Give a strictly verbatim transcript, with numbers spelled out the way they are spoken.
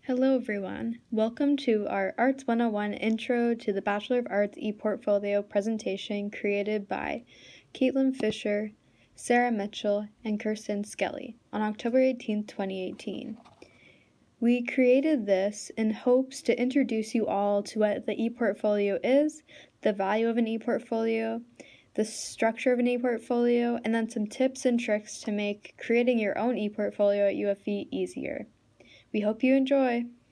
Hello everyone, welcome to our Arts one oh one Intro to the Bachelor of Arts ePortfolio presentation created by Caitlin Fisher, Sarah Mitchell, and Kirsten Skelly on October eighteenth, twenty eighteen. We created this in hopes to introduce you all to what the ePortfolio is, the value of an ePortfolio, the structure of an ePortfolio, and then some tips and tricks to make creating your own ePortfolio at U F E easier. We hope you enjoy!